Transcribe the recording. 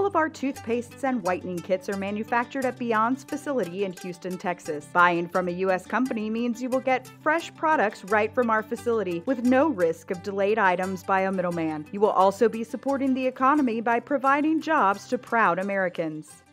All of our toothpastes and whitening kits are manufactured at Beyond's facility in Houston, Texas. Buying from a U.S. company means you will get fresh products right from our facility with no risk of delayed items by a middleman. You will also be supporting the economy by providing jobs to proud Americans.